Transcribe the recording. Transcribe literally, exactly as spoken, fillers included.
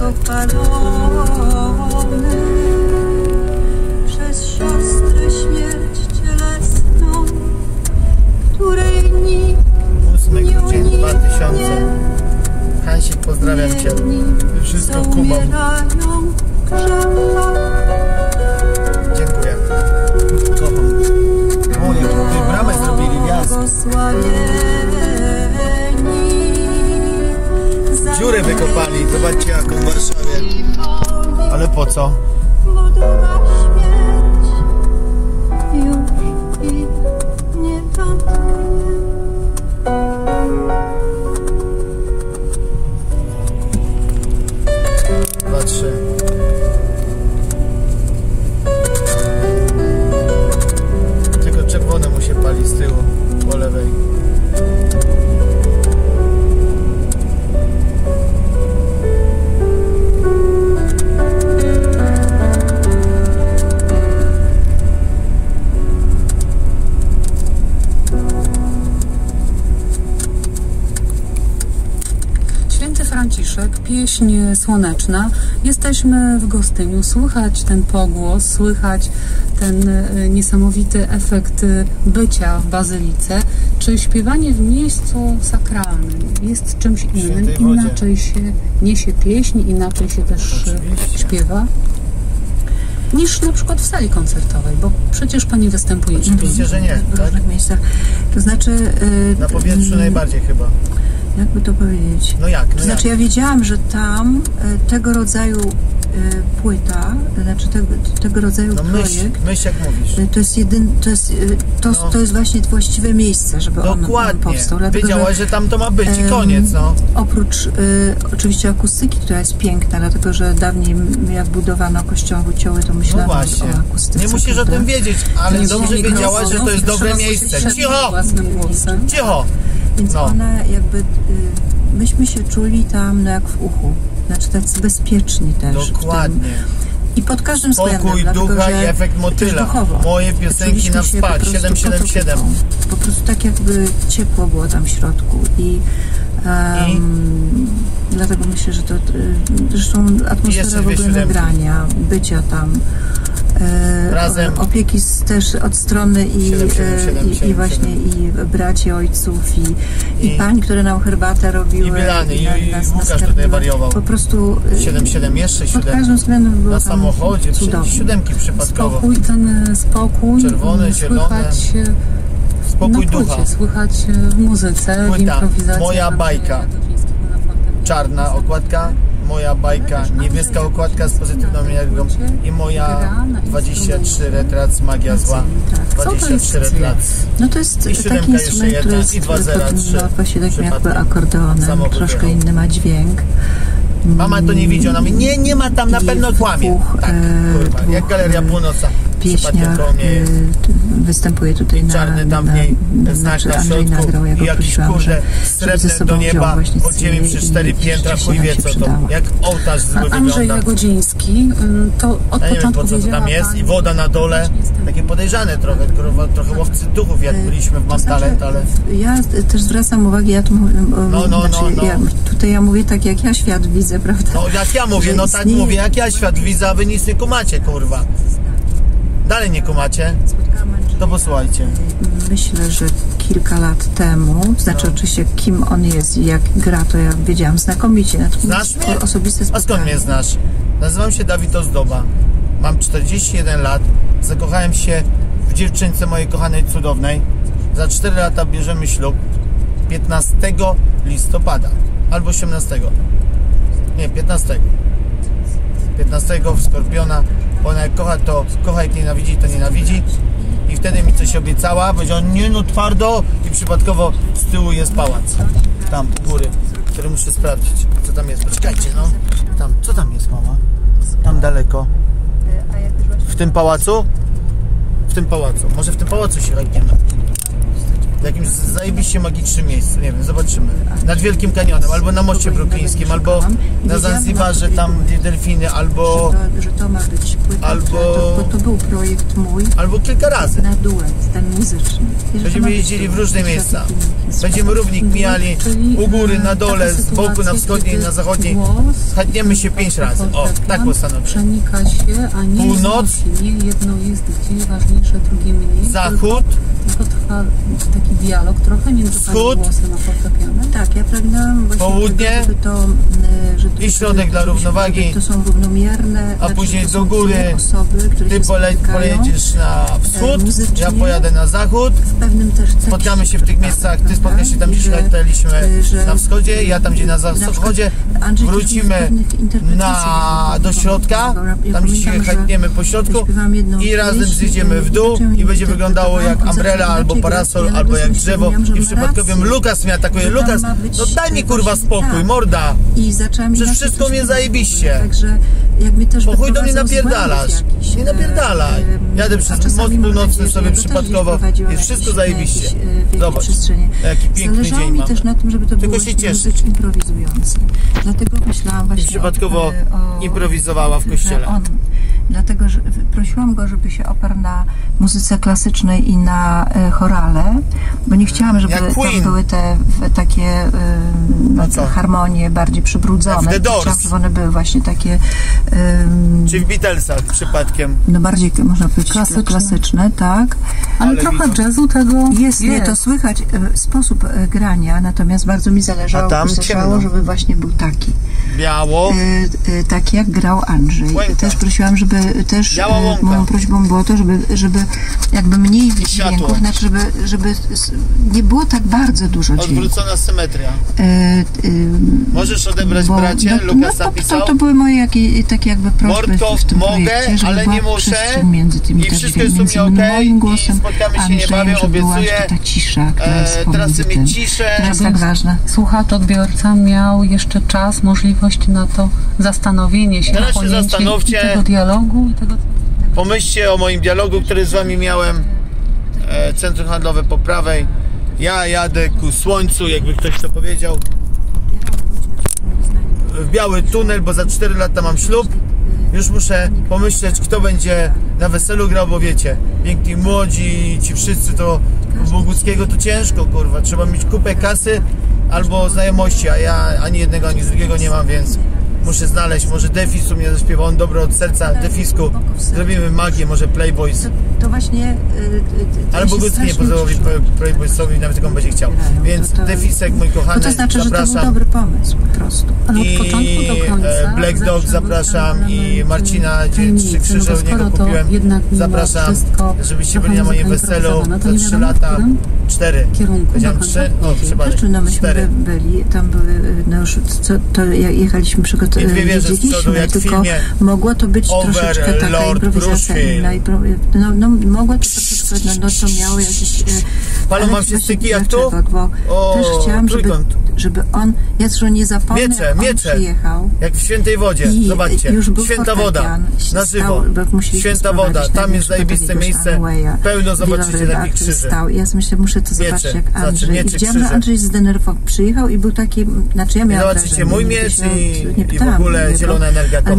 opalony przez siostrę śmierć cielesną, której nikt ósmy grudzień dwa tysiące. Hansik, pozdrawiam Cię. Wszystko kumam. Dziękuję. Kocham. O, jak tutaj bramę zrobili, wjazd. Dziurę wykopali, zobaczcie jaką w Warszawie. Ale po co? Dwa, trzy. Tylko czerwone mu się pali z tyłu, po lewej. Franciszek, pieśń słoneczna. Jesteśmy w Gostyniu. Słychać ten pogłos, słychać ten niesamowity efekt bycia w bazylice. Czy śpiewanie w miejscu sakralnym jest czymś innym? Inaczej się niesie pieśń, inaczej się też Oczywiście. śpiewa niż na przykład w sali koncertowej, bo przecież Pani występuje Oczywiście, że nie, w różnych tak? miejscach. To znaczy... Yy, na powietrzu yy, najbardziej chyba. Jakby to powiedzieć? No jak? No to znaczy jak? ja wiedziałam, że tam y, tego rodzaju y, płyta, znaczy tego, tego rodzaju no projekt, myśl, myśl jak mówisz. Y, to jest jedyn, to jest, y, to, no. to jest właśnie właściwe miejsce, żeby Dokładnie. on, on powstał. Dlatego, Wiedziałaś, że, że tam to ma być i koniec, no. Oprócz y, oczywiście akustyki, która jest piękna, dlatego, że dawniej jak budowano kościoły, cioły, to myślałam no właśnie. o akustyce. Nie musisz prawda? o tym wiedzieć, ale nie dobrze wiedziałaś, że to jest dobre miejsce. Cicho! Cicho! Więc no. ona jakby, y, myśmy się czuli tam no jak w uchu, znaczy tacy bezpieczni też. Dokładnie. I pod każdym Spokój, względem. ducha dlatego, i efekt motyla. Moje piosenki na spać, siedem siedem siedem. Po prostu tak jakby ciepło było tam w środku i, um, I? dlatego myślę, że to zresztą atmosfera w ogóle nagrania, bycia tam. Razem. Opieki z, też od strony i, siedem, siedem, siedem, i, siedem, i właśnie siedem. i braci, ojców i, i, i pań, które nam herbatę robiły. I Milany, i, i, i Łukasz tutaj wariował. Po prostu siedem siedem, jeszcze siedem. Pod każdym względem było na samochodzie, siódemki przypadkowo. Spokój, ten spokój. Czerwone, zielone. Spokój ducha. Płycie, słychać w muzyce, Płyta. w improwizacji. Moja bajka. Czarna okładka. Moja bajka, niebieska okładka z pozytywną energią i moja dwadzieścia trzy retrat magia zła. dwadzieścia trzy retrat. No to jest taki instrument, który jest no, właśnie takim jakby akordeonem, troszkę inny ma dźwięk. Mama to nie widzi, ona mówi, nie, nie ma tam, na pewno kłamie. Tak, kurwa, jak Galeria Północna. Pieśniach występuje tutaj na, czarny tam w niej znak na środku nagrał, i jakiś kurde srebrne do nieba od ziemi przez cztery piętra, chuj wie co to, jak ołtarz zły wygląda. Andrzej Jagodziński, to od ja nie początku wiem po co to tam jest i woda na dole, takie podejrzane trochę, trochę łowcy duchów jak byliśmy w Mam Talent, ale... Ja też zwracam uwagę, ja tu no, no, znaczy, no, no. Ja, tutaj ja mówię tak jak ja świat widzę, prawda? No jak ja mówię, no tak mówię, jak ja świat widzę, a wy nic nie kumacie, kurwa. Dalej nie kumacie? To posłuchajcie. Myślę, że kilka lat temu, znaczy no. oczywiście kim on jest i jak gra, to ja wiedziałam znakomicie. Znasz mnie? Osobiste a skąd mnie znasz? Nazywam się Dawid Ozdoba. Mam czterdzieści jeden lat. Zakochałem się w dziewczynce mojej kochanej, cudownej. Za cztery lata bierzemy ślub. piętnastego listopada. Albo osiemnastego. Nie, piętnastego. piętnastego w Skorpiona. Ona jak kocha, to kocha, jak nienawidzi, to nienawidzi. I wtedy mi coś obiecała, powiedziała, nie no twardo, i przypadkowo z tyłu jest pałac. Tam, u góry, który muszę sprawdzić, co tam jest. Poczekajcie, no. Tam, co tam jest, mama? Tam daleko. W tym pałacu? W tym pałacu. Może w tym pałacu się rajdziemy. w jakimś zajebiście magicznym miejscu, nie wiem, zobaczymy. Nad Wielkim Kanionem, albo na Moście Brooklyńskim, albo na Zanzibarze, tam gdzie delfiny, albo... Że to, że to ma być płyta, albo... to, bo to był projekt mój. Albo kilka razy. Na duet, ten muzyczny. Będziemy jeździli w różne miejsca. Będziemy równik mijali u góry, na dole, z boku, na wschodniej, na zachodniej. Chętniemy się pięć razy. O, tak postanowię. Przenika się, a nie Północ. Nie jedno jest gdzieś ważniejsze, drugie mniej. Zachód. Tylko trwa taki dialog trochę między Wschód. głosem a fortepianem. Tak, ja pragnęłam właśnie Południe. tego, żeby to, że to, I środek dla żeby- równowagi. To są równomierne. A znaczy, później to do są góry. dwie osoby, które Ty się pole, spotykają pojedziesz na wschód, muzycznie. ja pojadę na zachód. w pewnym też tekście, Spotkamy się w tych miejscach, ty spotkasz się tam, I gdzie że- lataliśmy że- na wschodzie, ja tam, gdzie na przykład zachodzie. Andrzej też Wrócimy mi w pewnych interpretacjach na, tego do środka, pomagał. Ja tam gdzie pamiętam, że chętniemy po środku śpiewałam jedną i razem pieśń, zjedziemy w dół inaczej i będzie wyglądało jak interpretowałam, umbrella inaczej albo grać. parasol, Ja albo jak nagle drzewo zrozumiałam, że i ma przypadkowym rację. Lukas mnie atakuje. Że tam Lukas, ma być no daj mi kurwa właśnie spokój, tak. morda! I zaczęłam Przecież inaczej wszystko coś mnie mówić. zajebiście. Także jak mi też Po chuj do mnie wyprowadzał z napierdalasz. błędów jakichś, Nie napierdalaj. e, e, Jadę a przez czasami most mam północny nadzieję, że sobie ja go też przypadkowo. gdzieś prowadziłam Jest na wszystko jakieś- zajebiście. na jakieś, e, w jakiejś Zobacz, przestrzeni. jaki piękny Zależało dzień mi mamy. też na tym, żeby to Tylko było się właśnie cieszyć. muzycznie improwizujące. Dlatego myślałam I właśnie przypadkowo o, o, improwizowała w kościele. że On, dlatego, że prosiłam go, żeby się oparł na muzyce klasycznej i na e, chorale, bo nie chciałam, żeby Jak tam Queen. były te w, takie e, no, co? harmonie bardziej przybrudzone. Jak w The Doors. Chciałam, żeby one były właśnie takie e, Czy w Beatlesach przypadkiem. no bardziej, można powiedzieć, Klasyczne. klasyczne, tak. Ale, Ale trochę widzą. jazzu tego Jest, nie, to słychać e, sposób e, grania, natomiast bardzo mi zależało, A tam zależało ciemno. żeby właśnie był taki. Biało. E, e, tak jak grał Andrzej. Łęka. Też prosiłam, żeby też Biała e, łąka. moją prośbą było to, żeby, żeby jakby mniej światło. dźwięków, znaczy żeby, żeby s- nie było tak bardzo dużo dźwięków. Odwrócona symetria. E, e, Możesz odebrać bo- bracie? no, Lukas no, to, napisał. to, to były moje jakie, takie jakby prośby Mordko, w, w tym mogę, projekcie, żeby ale była nie muszę. przestrzeń między tymi I też wszystko jest u między mnie okej. moim głosem I spotkamy się a niebawem, Andrzejem, żeby była obiecuję. jeszcze ta cisza, która jest E, teraz pomiędzy sobie tym. ciszę. To jest tak ważne. Słuchacz, odbiorca miał jeszcze czas, możliwość na to zastanowienie się, Teraz się pochłonięcie zastanówcie. i tego dialogu i tego... Pomyślcie o moim dialogu, który z wami miałem. E, Centrum handlowe po prawej. Ja jadę ku słońcu, jakby ktoś to powiedział. W biały tunel, bo za cztery lata mam ślub. Już muszę pomyśleć, kto będzie na weselu grał, bo wiecie, piękni młodzi, ci wszyscy to w Boguckiego to ciężko, kurwa. Trzeba mieć kupę kasy albo znajomości, a ja ani jednego, ani drugiego nie mam, więc muszę znaleźć. Może Defisu mnie zaśpiewa, on dobro od serca, Defisku. Zrobimy magię, może Playboys. To, to właśnie... y, y, to Ale się Bogucki nie strasznie pozwoli cieszę. Playboysowi, nawet jak on będzie chciał. Otwierają. Więc To- to- Defisek, mój Bo kochany, to znaczy, że to był zapraszam. dobry pomysł po prostu. Ale od I początku do końca e, Black Dog zawsze zapraszam był ten i element Marcina, gdzie tajemnicy, trzy krzyże no bo u niego skoro to kupiłem. jednak mimo Zapraszam, wszystko żebyście trochę byli na moim muzyka weselu improwizowana, to za nie trzy wiadomo, w lata. którym Cztery. kierunku Powiedziałem do trzy? końca O, idzie. przepraszam. Znaczy, no myśmy Cztery. byli, tam były, no już co, to jak jechaliśmy przygotować, I dwie wieże z przodu, jak w tylko filmie mogło to być Over troszeczkę taka Lord improwizacja Brucefield. inna. I pro, no, no mogło to troszeczkę, no, no to miało jakieś... e, Palą ale wam się właśnie styki jak dlaczego? tu? Bo O, też chciałam, żeby, trójkąt. żeby on, ja zresztą nie zapomnę, Miecze, jak on miecze. przyjechał. Jak w Świętej Wodzie, I zobaczcie, już był Święta Woda, fortepian, na stał, żywo, bo musieliśmy Święta sprowadzić Woda, tam największego jest zajebiste takiego miejsce, Amwaya, pełno zobaczycie wieloryba, takich który krzyży. stał. Ja myślę, muszę to zobaczyć, Miecze, jak znaczy Andrzej. I miecze, widziałam, że krzyże. Andrzej zdenerwował, przyjechał i był taki, znaczy ja I miałam zobaczycie wrażenie, mój nigdy miecz się i, nie i w pytałam ogóle jego, zielona energia. ale